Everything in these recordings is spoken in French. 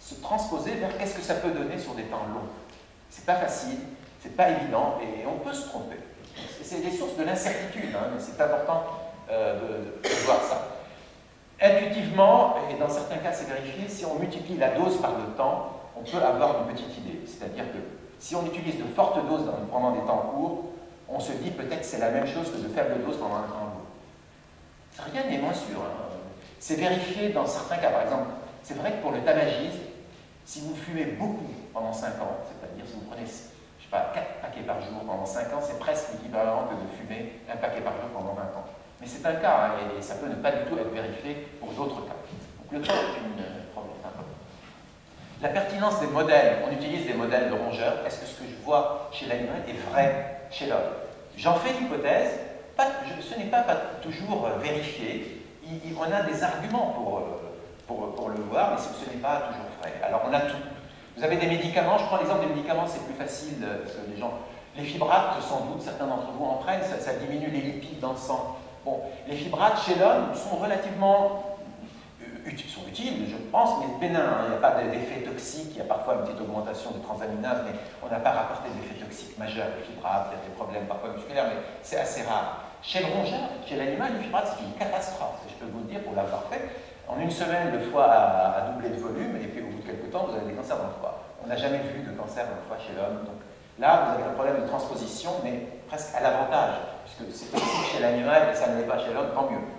se transposer vers qu'est-ce que ça peut donner sur des temps longs. C'est pas facile, c'est pas évident, et on peut se tromper. C'est des sources de l'incertitude, hein, mais c'est important de voir ça. Intuitivement, et dans certains cas c'est vérifié, si on multiplie la dose par le temps, on peut avoir une petite idée. C'est-à-dire que si on utilise de fortes doses pendant des temps courts, on se dit peut-être que c'est la même chose que de faibles doses pendant un temps long. Rien n'est moins sûr. Hein. C'est vérifié dans certains cas. Par exemple, c'est vrai que pour le tabagisme, si vous fumez beaucoup pendant 5 ans, c'est-à-dire si vous prenez, je sais pas, 4 paquets par jour pendant 5 ans, c'est presque l'équivalent que de fumer un paquet par jour pendant 20 ans. Mais c'est un cas, hein, et ça peut ne pas du tout être vérifié pour d'autres cas. Donc le temps est un problème important. La pertinence des modèles, on utilise des modèles de rongeurs. Est-ce que ce que je vois chez l'animal est vrai chez l'homme? J'en fais l'hypothèse, ce n'est pas toujours vérifié. On a des arguments pour le voir, mais ce n'est pas toujours vrai. Alors on a tout. Vous avez des médicaments, je prends l'exemple des médicaments, c'est plus facile, parce que les fibrates, sans doute, certains d'entre vous en prennent, ça diminue les lipides dans le sang. Bon, les fibrates chez l'homme sont relativement utiles, je pense, mais bénins. Hein. Il n'y a pas d'effet toxique, il y a parfois une petite augmentation de transaminase, mais on n'a pas rapporté d'effet toxique majeur. Les fibrates, il y a des problèmes parfois musculaires, mais c'est assez rare. Chez le rongeur, chez l'animal, les fibrates, c'est une catastrophe. Je peux vous le dire pour l'avoir fait. En une semaine, le foie a doublé de volume, et puis au bout de quelques temps, vous avez des cancers dans le foie. On n'a jamais vu de cancer dans le foie chez l'homme. Donc là, vous avez un problème de transposition, mais presque à l'avantage, puisque c'est toxique chez l'animal et ça ne l'est pas chez l'homme, tant mieux.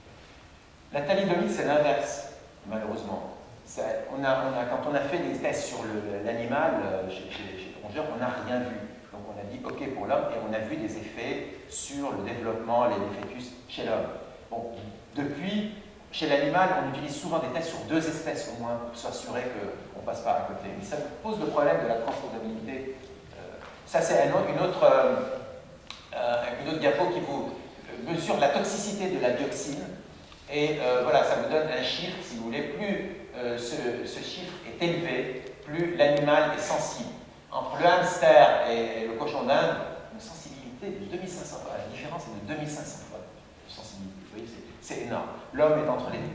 La thalidomide, c'est l'inverse, malheureusement. Quand on a fait des tests sur l'animal, chez le rongeur, on n'a rien vu. Donc on a dit OK pour l'homme, et on a vu des effets sur le développement, les fœtus chez l'homme. Bon, depuis, chez l'animal, on utilise souvent des tests sur 2 espèces au moins, pour s'assurer qu'on ne passe pas à côté. Mais ça pose le problème de la transposabilité. Ça, c'est une autre diapo qui vous mesure la toxicité de la dioxine. Et voilà, ça vous donne un chiffre, si vous voulez. Plus ce chiffre est élevé, plus l'animal est sensible. Entre le hamster et le cochon d'Inde, une sensibilité de 2500 fois. La différence est de 2500 fois de sensibilité. Vous voyez, c'est énorme. L'homme est entre les deux.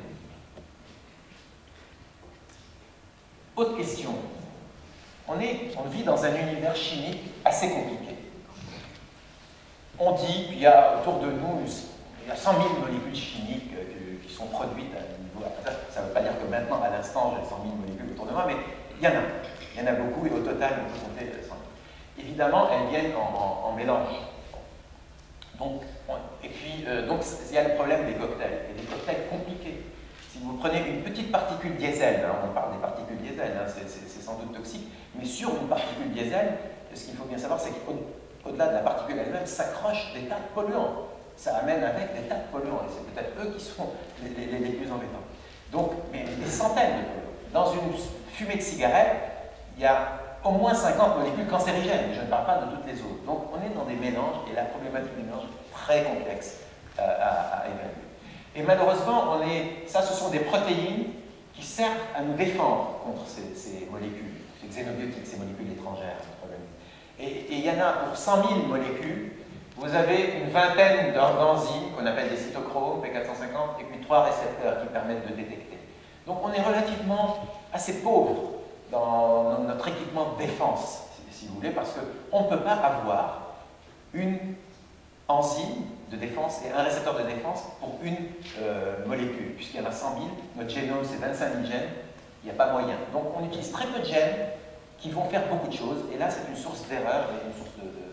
Autre question. On vit dans un univers chimique assez compliqué. On dit qu'il y a autour de nous, il y a 100 000 molécules chimiques qui sont produites à un niveau. Ça ne veut pas dire que maintenant, à l'instant, j'ai 100 000 molécules autour de moi, mais il y en a. Il y en a beaucoup, et au total, on peut compter 100 000. Évidemment, elles viennent en mélange. Donc, il y a le problème des cocktails, et des cocktails compliqués. Si vous prenez une petite particule diesel, hein, on parle des particules diesel, hein, c'est sans doute toxique, mais sur une particule diesel, ce qu'il faut bien savoir, c'est qu'au-delà de la particule elle-même, s'accrochent des tas de polluants. Ça amène avec des tas de polluants, et c'est peut-être eux qui sont les plus embêtants. Donc, mais des centaines de polluants. Dans une fumée de cigarette, il y a au moins 50 molécules cancérigènes, je ne parle pas de toutes les autres. Donc, on est dans des mélanges, et la problématique des mélanges est très complexe à évaluer. Et malheureusement, ça, ce sont des protéines qui servent à nous défendre contre ces molécules, ces xénobiotiques, ces molécules étrangères. Et il y en a pour 100 000 molécules, vous avez une vingtaine d'enzymes qu'on appelle des cytochromes, P450, et puis 3 récepteurs qui permettent de détecter. Donc on est relativement assez pauvre dans notre équipement de défense, si vous voulez, parce qu'on ne peut pas avoir une enzyme de défense et un récepteur de défense pour une molécule, puisqu'il y en a 100 000, notre génome c'est 25 000 gènes, il n'y a pas moyen. Donc on utilise très peu de gènes qui vont faire beaucoup de choses, et là c'est une source d'erreur et une source de problème.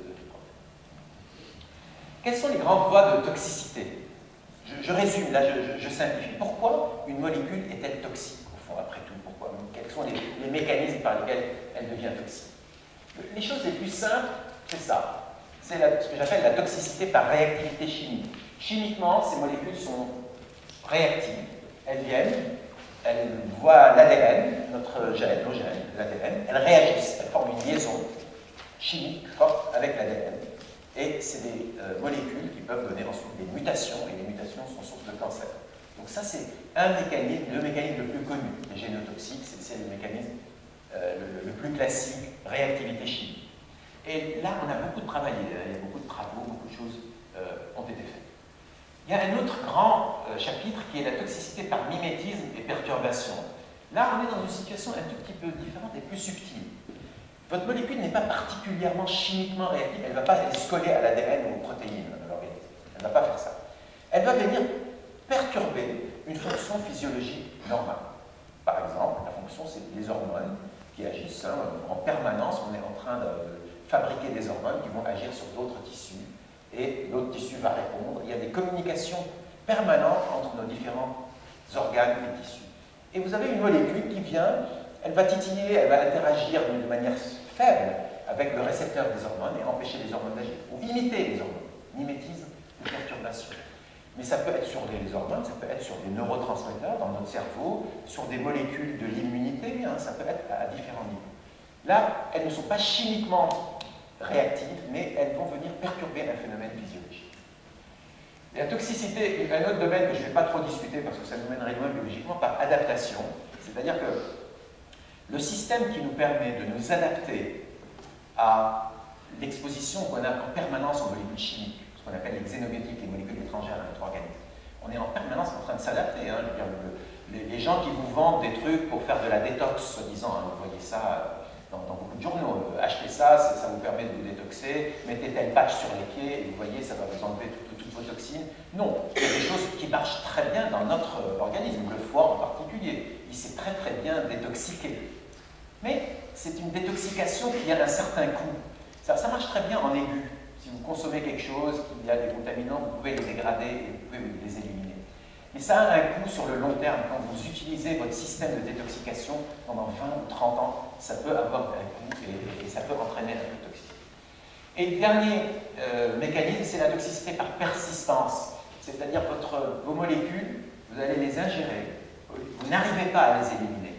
Quelles sont les grandes voies de toxicité? Je résume, là je simplifie. Pourquoi une molécule est-elle toxique, au fond, après tout? Pourquoi? Quels sont les mécanismes par lesquels elle devient toxique? Les choses les plus simples, c'est ça. C'est ce que j'appelle la toxicité par réactivité chimique. Chimiquement, ces molécules sont réactives. Elles viennent, elles voient l'ADN, nos gènes, l'ADN, elles réagissent, elles forment une liaison chimique forte avec l'ADN. Et c'est des molécules qui peuvent donner ensuite des mutations, et les mutations sont source de cancer. Donc ça, c'est un mécanisme, le mécanisme le plus connu des génotoxiques, c'est le mécanisme le plus classique, réactivité chimique. Et là, on a beaucoup de travail, il y a beaucoup de travaux, beaucoup de choses ont été faites. Il y a un autre grand chapitre qui est la toxicité par mimétisme et perturbation. Là, on est dans une situation un tout petit peu différente et plus subtile. Votre molécule n'est pas particulièrement chimiquement réactive, elle ne va pas se coller à l'ADN ou aux protéines de l'organisme. Elle ne va pas faire ça. Elle va venir perturber une fonction physiologique normale. Par exemple, la fonction, c'est les hormones qui agissent en permanence. On est en train de fabriquer des hormones qui vont agir sur d'autres tissus et l'autre tissu va répondre. Il y a des communications permanentes entre nos différents organes et tissus. Et vous avez une molécule qui vient, elle va titiller, elle va interagir d'une manière faible avec le récepteur des hormones et empêcher les hormones d'agir, ou imiter les hormones, mimétisme de perturbation. Mais ça peut être sur les hormones, ça peut être sur des neurotransmetteurs dans notre cerveau, sur des molécules de l'immunité, ça peut être à différents niveaux. Là, elles ne sont pas chimiquement réactives, mais elles vont venir perturber un phénomène physiologique. La toxicité est un autre domaine que je ne vais pas trop discuter parce que ça nous mènerait loin biologiquement par adaptation. C'est-à-dire que le système qui nous permet de nous adapter à l'exposition qu'on a en permanence aux molécules chimiques, ce qu'on appelle les xénobiotiques, les molécules étrangères à notre organisme, on est en permanence en train de s'adapter. Les gens qui vous vendent des trucs pour faire de la détox, soi-disant, vous voyez ça dans beaucoup de journaux, achetez ça, ça vous permet de vous détoxer, mettez tel patch sur les pieds, et vous voyez, ça va vous enlever toutes vos toxines. Non, il y a des choses qui marchent très bien dans notre organisme, le foie en particulier, il s'est très très bien détoxiqué. Mais c'est une détoxication qui a un certain coût. Ça marche très bien en aigu. Si vous consommez quelque chose, qu'il y a des contaminants, vous pouvez les dégrader et vous pouvez les éliminer. Mais ça a un coût sur le long terme. Quand vous utilisez votre système de détoxication pendant 20 ou 30 ans, ça peut avoir un coût et ça peut entraîner un peu de toxicité. Et le dernier mécanisme, c'est la toxicité par persistance. C'est-à-dire vos molécules, vous allez les ingérer, vous n'arrivez pas à les éliminer.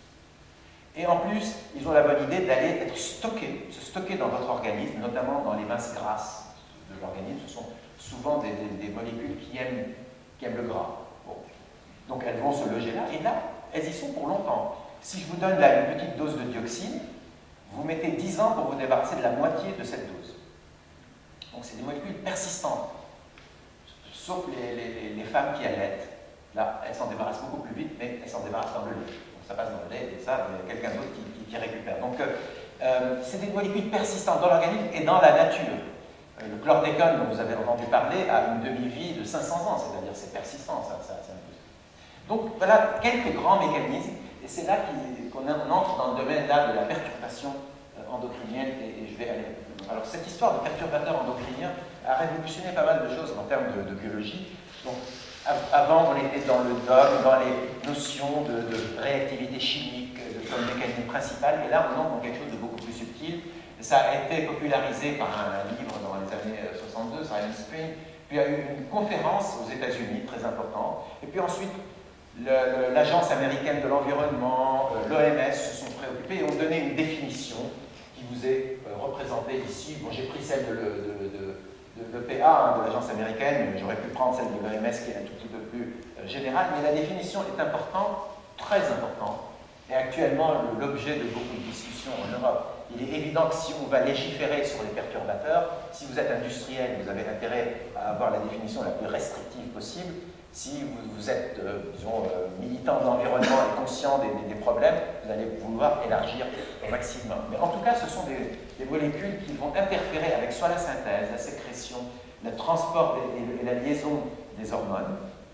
Et en plus, ils ont la bonne idée d'aller être stockés, se stocker dans votre organisme, notamment dans les masses grasses de l'organisme. Ce sont souvent des molécules qui aiment le gras. Bon. Donc elles vont se loger là, et là, elles y sont pour longtemps. Si je vous donne là une petite dose de dioxine, vous mettez 10 ans pour vous débarrasser de la moitié de cette dose. Donc c'est des molécules persistantes. Sauf les femmes qui allaitent. Là, elles s'en débarrassent beaucoup plus vite, mais elles s'en débarrassent dans le lait. Donc ça passe dans le lait, et ça, il y a quelqu'un d'autre qui récupère. Donc c'est des molécules persistantes dans l'organisme et dans la nature. Le chlordécone, dont vous avez entendu parler, a une demi-vie de 500 ans, c'est-à-dire c'est persistant, c'est impossible. Donc voilà quelques grands mécanismes, et c'est là qu'on entre dans le domaine là de la perturbation endocrinienne, et je vais aller plus loin. Alors cette histoire de perturbateur endocrinien a révolutionné pas mal de choses en termes de biologie. Donc, avant, on était dans le dogme, dans les notions de réactivité chimique comme mécanisme principal, et là on entre dans quelque chose de beaucoup plus subtil. Ça a été popularisé par un livre dans les années 62, Silent Spring, puis il y a eu une conférence aux États-Unis, très importante, et puis ensuite l'Agence américaine de l'environnement, l'OMS se sont préoccupés et ont donné une définition qui vous est représentée ici. Bon, j'ai pris celle de l'EPA, de l'Agence américaine, mais j'aurais pu prendre celle de l'OMS qui est un tout petit peu plus générale, mais la définition est importante, très importante, et actuellement l'objet de beaucoup de discussions en Europe. Il est évident que si on va légiférer sur les perturbateurs, si vous êtes industriel, vous avez intérêt à avoir la définition la plus restrictive possible. Si vous êtes, disons, militant de l'environnement et conscient des problèmes, vous allez vouloir élargir au maximum. Mais en tout cas, ce sont des molécules qui vont interférer avec soit la synthèse, la sécrétion, le transport et la liaison des hormones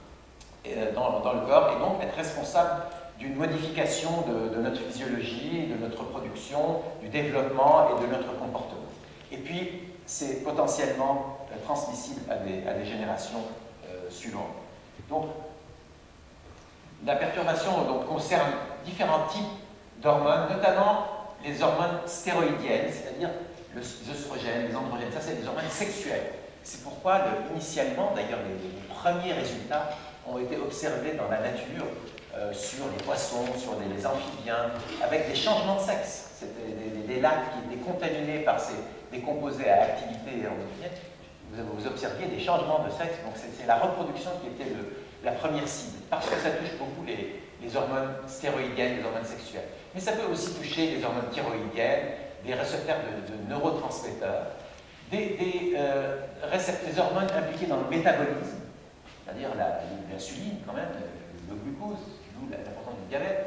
dans le corps, et donc être responsable d'une modification de notre physiologie, de notre production, du développement et de notre comportement. Et puis, c'est potentiellement transmissible à des générations suivantes. Donc, la perturbation concerne différents types d'hormones, notamment les hormones stéroïdiennes, c'est-à-dire les œstrogènes, les androgènes. Ça, c'est des hormones sexuelles. C'est pourquoi, initialement, d'ailleurs, les premiers résultats ont été observés dans la nature, sur les poissons, sur les amphibiens, avec des changements de sexe. C'était des lacs qui étaient contaminés par des composés à activité endocrinienne. Vous observiez des changements de sexe, donc c'est la reproduction qui était la première cible, parce que ça touche beaucoup les hormones stéroïdiennes, les hormones sexuelles. Mais ça peut aussi toucher les hormones thyroïdiennes, des récepteurs de neurotransmetteurs, des hormones impliquées dans le métabolisme, c'est-à-dire l'insuline quand même, le glucose, d'où l'importance du diabète,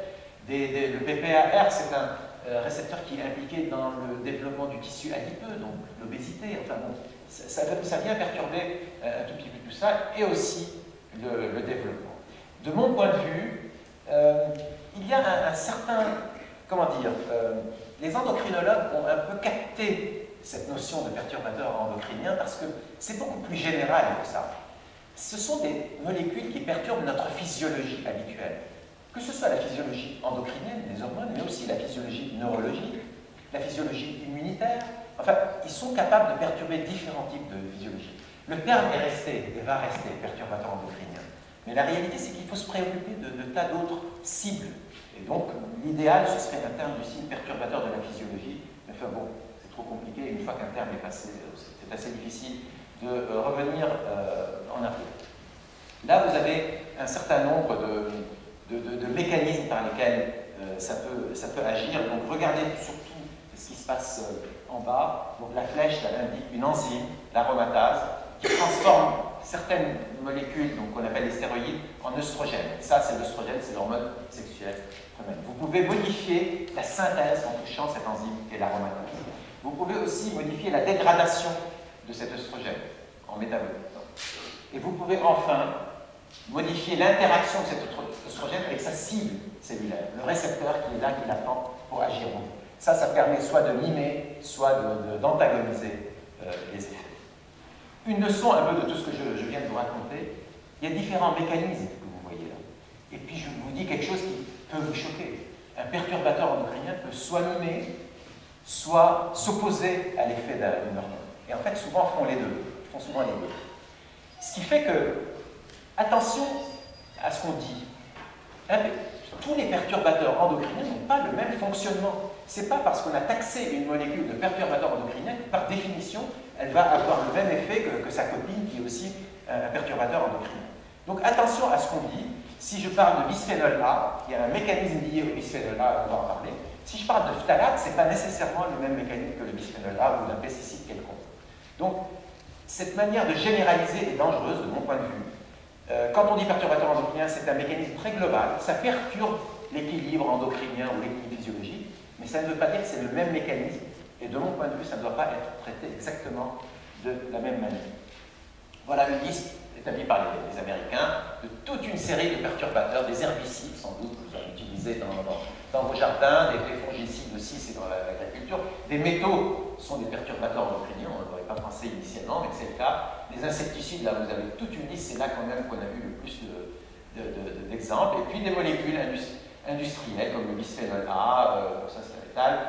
Le PPAR, c'est un récepteur qui est impliqué dans le développement du tissu adipeux, donc l'obésité. Enfin bon, ça vient perturber un tout petit peu tout ça, et aussi le développement. De mon point de vue, il y a un certain, comment dire, les endocrinologues ont un peu capté cette notion de perturbateur endocrinien parce que c'est beaucoup plus général que ça. Ce sont des molécules qui perturbent notre physiologie habituelle, que ce soit la physiologie endocrinienne, les hormones, mais aussi la physiologie neurologique, la physiologie immunitaire. Enfin, ils sont capables de perturber différents types de physiologie. Le terme est resté et va rester perturbateur endocrinien. Mais la réalité, c'est qu'il faut se préoccuper de tas d'autres cibles. Et donc, l'idéal, ce serait un terme du signe perturbateur de la physiologie. Mais enfin bon, c'est trop compliqué. Une fois qu'un terme est passé, c'est assez difficile de revenir en arrière. Là, vous avez un certain nombre de mécanismes par lesquels ça peut agir. Donc, regardez surtout ce qui se passe en bas. Donc, la flèche, elle indique une enzyme, l'aromatase, qui transforme certaines molécules, donc qu'on appelle les stéroïdes, en œstrogènes. Ça, c'est l'œstrogène, c'est l'hormone sexuelle femelle. Vous pouvez modifier la synthèse en touchant cette enzyme qui est l'aromatase. Vous pouvez aussi modifier la dégradation de cet œstrogène en métabolisme. Et vous pouvez enfin modifier l'interaction de cet œstrogène avec sa cible cellulaire, le récepteur qui est là, qui l'attend pour agir en vous. Ça permet soit de mimer, soit d'antagoniser les effets. Une leçon un peu de tout ce que je viens de vous raconter, il y a différents mécanismes que vous voyez là. Et puis je vous dis quelque chose qui peut vous choquer. Un perturbateur endocrinien peut soit mimer, soit s'opposer à l'effet d'une hormone. Et en fait, souvent, font les deux. Ils font souvent les deux. Ce qui fait que, attention à ce qu'on dit. Tous les perturbateurs endocriniens n'ont pas le même fonctionnement. Ce n'est pas parce qu'on a taxé une molécule de perturbateur endocrinien que, par définition, elle va avoir le même effet que sa copine, qui est aussi un perturbateur endocrinien. Donc attention à ce qu'on dit. Si je parle de bisphénol A, il y a un mécanisme lié au bisphénol A, on va en parler. Si je parle de phtalate, ce n'est pas nécessairement le même mécanisme que le bisphénol A ou d'un pesticide quelconque. Donc, cette manière de généraliser est dangereuse de mon point de vue. Quand on dit perturbateur endocrinien, c'est un mécanisme très global. Ça perturbe l'équilibre endocrinien ou l'équilibre physiologique, mais ça ne veut pas dire que c'est le même mécanisme. Et de mon point de vue, ça ne doit pas être traité exactement de la même manière. Voilà une liste établie par les Américains de toute une série de perturbateurs, des herbicides sans doute que vous avez utilisés dans vos jardins, des fongicides aussi, c'est dans l'agriculture. Des métaux sont des perturbateurs endocriniens, on n'aurait pas pensé initialement, mais c'est le cas. Les insecticides, là vous avez toute une liste, c'est là quand même qu'on a vu le plus d'exemples. Et puis des molécules industrielles comme le bisphénol A, ça c'est létal,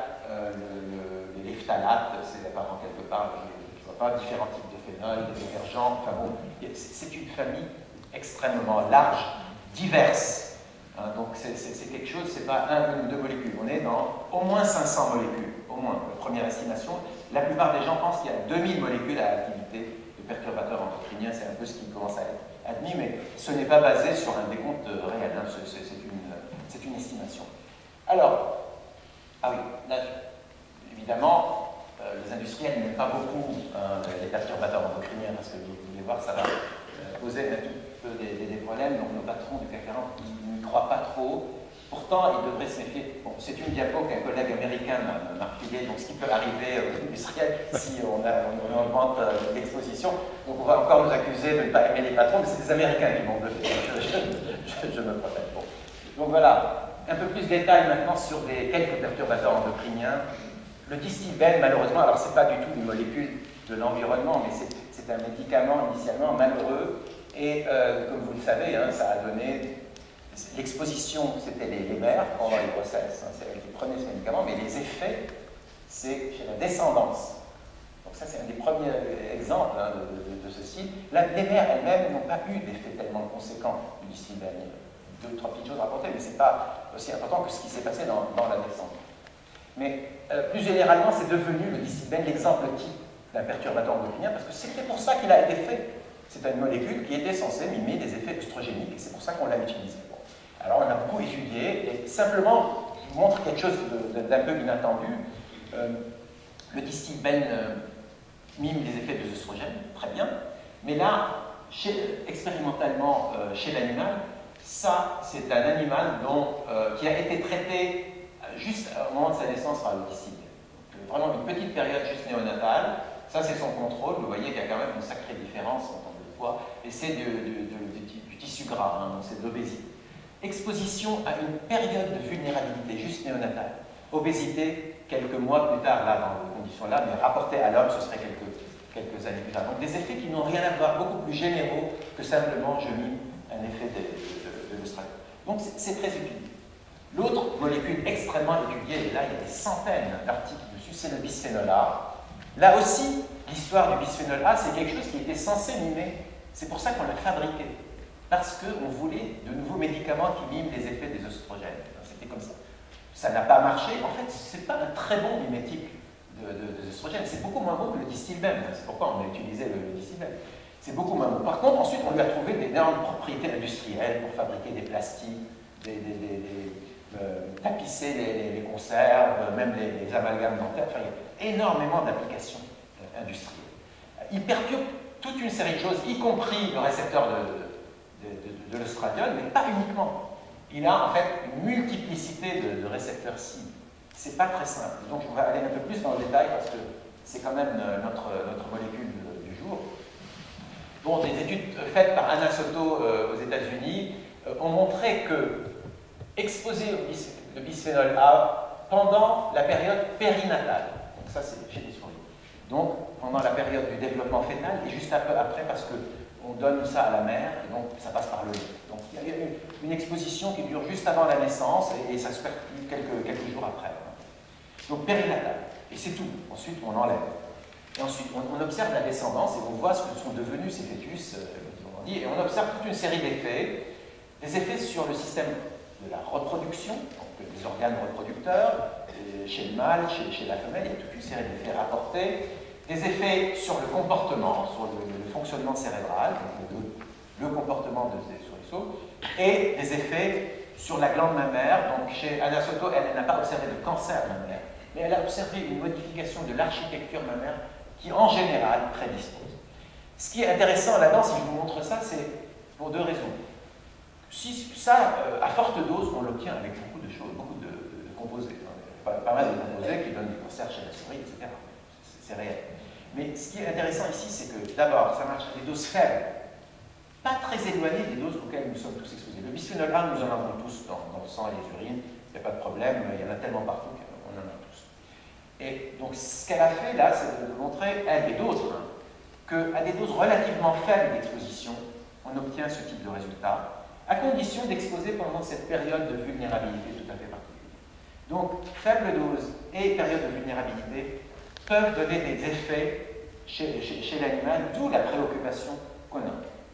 les phtalates, c'est apparent quelque part, je ne vois pas, différents types de phénols, des détergents, enfin bon, c'est une famille extrêmement large, diverse. Hein, donc c'est quelque chose, c'est pas une ou deux molécules, on est dans au moins 500 molécules, au moins, première estimation. La plupart des gens pensent qu'il y a 2000 molécules à activité de perturbateurs endocriniens, c'est un peu ce qui commence à être admis, mais ce n'est pas basé sur un décompte réel, hein, c'est une estimation. Alors, ah oui, là, évidemment, les industriels n'aiment pas beaucoup les perturbateurs endocriniens parce que vous pouvez voir, ça va poser un tout peu des problèmes. Donc nos patrons du CAC 40 n'y croient pas trop. Pourtant, ils devraient se méfier. Bon, c'est une diapo qu'un collègue américain m'a refilée, donc ce qui peut arriver aux industriels si on augmente l'exposition. Donc on va encore nous accuser de ne pas aimer les patrons, mais c'est les Américains qui vont bluffer. Je me protège. Bon. Donc voilà. Un peu plus de détails maintenant sur quelques perturbateurs endocriniens. Le distilbène, malheureusement, alors c'est pas du tout une molécule de l'environnement, mais c'est un médicament initialement malheureux. Et comme vous le savez, hein, ça a donné l'exposition, c'était les mères pendant les grossesses, hein, c'est elles qui prenaient ce médicament, mais les effets, c'est chez la descendance. Donc ça, c'est un des premiers exemples hein, de ceci. Les mères elles-mêmes n'ont pas eu d'effet tellement conséquent du distilbène. Deux ou trois petites choses à rapporter, mais ce n'est pas aussi important que ce qui s'est passé dans la descente. Mais plus généralement, c'est devenu le distilbène l'exemple type d'un perturbateur endocrinien, parce que c'était pour ça qu'il a été fait. C'est une molécule qui était censée mimer des effets œstrogéniques, et c'est pour ça qu'on l'a utilisé. Bon. Alors on a beaucoup étudié, et simplement, je vous montre quelque chose d'un peu inattendu. Le distilbène mime les effets des œstrogènes, très bien, mais là, expérimentalement, chez l'animal, Ça, c'est un animal qui a été traité juste au moment de sa naissance par le disciple. Vraiment une petite période juste néonatale. Ça, c'est son contrôle. Vous voyez qu'il y a quand même une sacrée différence en termes de poids. Et c'est du tissu gras, hein, donc c'est de l'obésité. Exposition à une période de vulnérabilité juste néonatale. Obésité, quelques mois plus tard, là, dans ces conditions-là, mais rapporté à l'homme, ce serait quelques années plus tard. Donc des effets qui n'ont rien à voir, beaucoup plus généraux que simplement, je mime un effet de l'oestradiol. Donc c'est très étudié. L'autre molécule extrêmement étudiée, et là il y a des centaines d'articles dessus, c'est le bisphénol A. Là aussi, l'histoire du bisphénol A, c'est quelque chose qui était censé mimer. C'est pour ça qu'on l'a fabriqué. Parce qu'on voulait de nouveaux médicaments qui miment les effets des oestrogènes. C'était comme ça. Ça n'a pas marché. En fait, ce n'est pas un très bon mimétique des oestrogènes. C'est beaucoup moins bon que le distilbène. C'est pourquoi on a utilisé le distilbène. C'est beaucoup moins bon. Par contre, ensuite, on lui a trouvé d'énormes propriétés industrielles pour fabriquer des plastiques, tapisser les conserves, même les amalgames dentaires. Enfin, il y a énormément d'applications industrielles. Il perturbe toute une série de choses, y compris le récepteur de l'oestradiol, mais pas uniquement. Il a en fait une multiplicité de récepteurs cibles. C'est pas très simple. Donc, on va aller un peu plus dans le détail parce que c'est quand même notre molécule du jour. Bon, des études faites par Anna Soto aux États-Unis ont montré que exposer le bisphénol A pendant la période périnatale, donc ça c'est chez les souris, donc pendant la période du développement fœtal et juste un peu après parce qu'on donne ça à la mère et donc ça passe par le lait. Donc il y a une exposition qui dure juste avant la naissance et ça se perpétue quelques jours après. Donc périnatale, et c'est tout. Ensuite on enlève. Et ensuite on observe la descendance et on voit ce que sont devenus ces fœtus, et on observe toute une série d'effets, des effets sur le système de la reproduction, donc les organes reproducteurs, chez le mâle, chez la femelle, il y a toute une série d'effets rapportés, des effets sur le comportement, sur le fonctionnement cérébral, donc le comportement des souriceaux, et des effets sur la glande mammaire. Donc chez Anna Soto, elle n'a pas observé de cancer mammaire, mais elle a observé une modification de l'architecture mammaire qui, en général, prédispose. Ce qui est intéressant là-dedans, si je vous montre ça, c'est pour deux raisons. Si ça, à forte dose, on l'obtient avec beaucoup de choses, beaucoup de composés. Pas mal de composés qui donnent des cancers chez la souris, etc. C'est réel. Mais ce qui est intéressant ici, c'est que d'abord, ça marche à des doses faibles, pas très éloignées des doses auxquelles nous sommes tous exposés. Le bisphénol A, nous en avons tous dans le sang et les urines, il n'y a pas de problème, il y en a tellement partout qu'on en a tous. Et donc, ce qu'elle a fait là, c'est de montrer, elle et d'autres, qu'à des doses relativement faibles d'exposition, on obtient ce type de résultat, à condition d'exposer pendant cette période de vulnérabilité tout à fait particulière. Donc, faible dose et période de vulnérabilité peuvent donner des effets chez l'animal, d'où la préoccupation qu'on a.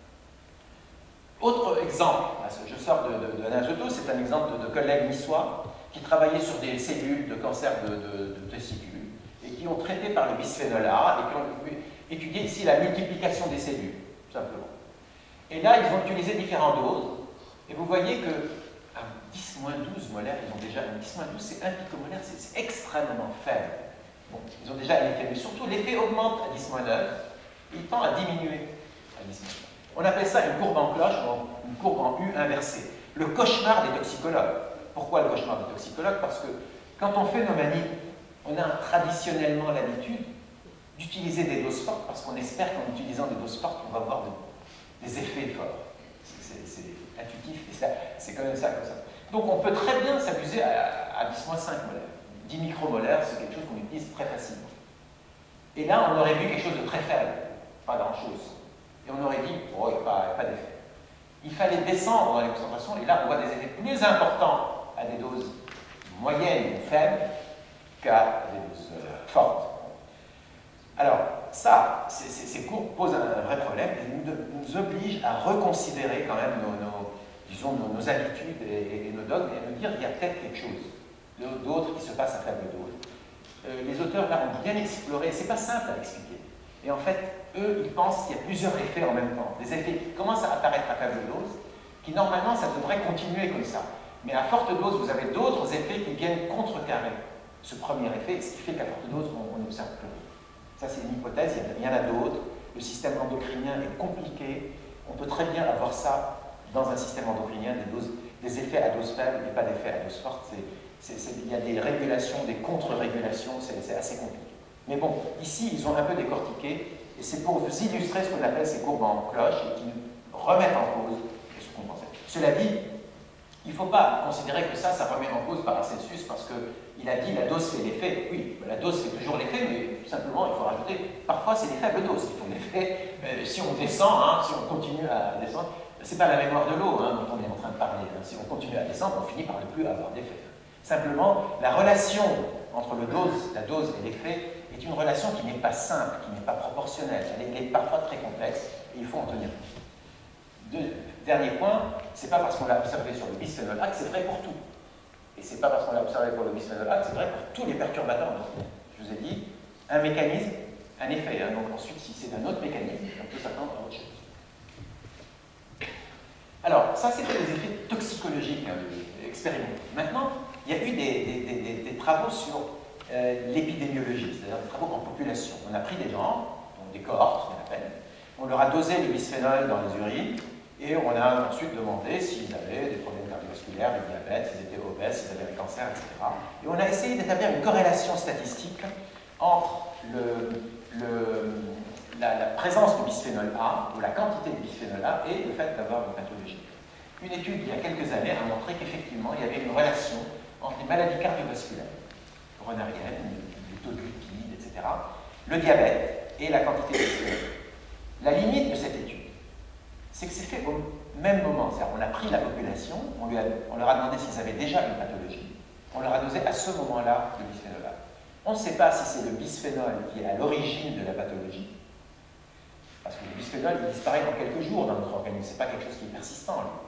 Autre exemple, je sors de Anna Soto, c'est un exemple de collègues niçois qui travaillaient sur des cellules de cancer de testicules et qui ont traité par le bisphénol A et qui ont étudié ici la multiplication des cellules, tout simplement. Et là, ils ont utilisé différentes doses. Et vous voyez que à 10-12 molaires, ils ont déjà, 10-12, c'est 1 picomolaire, c'est extrêmement faible. Bon, ils ont déjà l'effet, mais surtout l'effet augmente à 10-9, et il tend à diminuer à 10-9. On appelle ça une courbe en cloche, ou une courbe en U inversée. Le cauchemar des toxicologues. Pourquoi le cauchemar des toxicologues? Parce que quand on fait nos manips, on a traditionnellement l'habitude d'utiliser des doses fortes, parce qu'on espère qu'en utilisant des doses fortes, on va avoir des effets forts. C'est intuitif, et c'est quand même ça, comme ça. Donc on peut très bien s'amuser à 10-5 molaires. 10 micromolaires, c'est quelque chose qu'on utilise très facilement. Et là, on aurait vu quelque chose de très faible, pas grand-chose. Et on aurait dit, oh, il n'y a pas d'effet. Il fallait descendre dans les concentrations, et là, on voit des effets plus importants à des doses moyennes ou faibles qu'à des doses fortes. Alors, ça, ces courbes posent un vrai problème et nous obligent à reconsidérer quand même nos habitudes et nos dogmes et à nous dire qu'il y a peut-être quelque chose d'autre qui se passe à faible dose. Les auteurs là ont bien exploré, c'est pas simple à expliquer. Et en fait, eux, ils pensent qu'il y a plusieurs effets en même temps. Des effets qui commencent à apparaître à faible dose, qui normalement, ça devrait continuer comme ça. Mais à forte dose, vous avez d'autres effets qui viennent contrecarrer ce premier effet, ce qui fait qu'à forte dose, on n'observe plus rien. Ça, c'est une hypothèse, il y en a d'autres. Le système endocrinien est compliqué. On peut très bien avoir ça dans un système endocrinien des effets à dose faible et pas d'effets à dose forte. Il y a des régulations, des contre-régulations, c'est assez compliqué. Mais bon, ici, ils ont un peu décortiqué, et c'est pour vous illustrer ce qu'on appelle ces courbes en cloche, et qui remettent en cause ce qu'on pensait. Cela dit, il ne faut pas considérer que ça remet en cause Paracelsus, parce qu'il a dit la dose fait l'effet. Oui, la dose fait toujours l'effet, mais simplement, il faut rajouter, parfois c'est les faibles doses qui font l'effet. Si on descend, si on continue à descendre, c'est pas la mémoire de l'eau dont on est en train de parler. Si on continue à descendre, on finit par ne plus avoir d'effet. Simplement, la relation entre la dose et l'effet est une relation qui n'est pas simple, qui n'est pas proportionnelle. Elle est parfois très complexe et il faut en tenir compte. Dernier point, c'est pas parce qu'on l'a observé sur le bisphénol A que c'est vrai pour tout. Et c'est pas parce qu'on l'a observé pour le bisphénol A que c'est vrai pour tous les perturbateurs. Je vous ai dit, un mécanisme, un effet. Donc ensuite, si c'est un autre mécanisme, on peut s'attendre à autre chose. Alors, ça, c'était les effets toxicologiques expérimentaux. Maintenant, il y a eu des travaux sur l'épidémiologie, c'est-à-dire des travaux en population. On a pris des gens, donc des cohortes, ce qu'on appelle, on leur a dosé le bisphénol dans les urines, et on a ensuite demandé s'ils avaient des problèmes cardiovasculaires, du diabète, s'ils étaient obèses, s'ils avaient des cancers, etc. Et on a essayé d'établir une corrélation statistique entre la présence de bisphénol A, ou la quantité de bisphénol A, et le fait d'avoir une pathologie. Une étude, il y a quelques années, a montré qu'effectivement, il y avait une relation entre les maladies cardiovasculaires, coronariennes, les taux de lipides, etc., le diabète et la quantité de bisphénol. La limite de cette étude, c'est que c'est fait au même moment. C'est-à-dire qu'on a pris la population, on leur a demandé s'ils avaient déjà une pathologie, on leur a dosé à ce moment-là le bisphénol A. On ne sait pas si c'est le bisphénol qui est à l'origine de la pathologie, parce que le bisphénol, il disparaît en quelques jours dans notre organisme, ce n'est pas quelque chose qui est persistant, lui.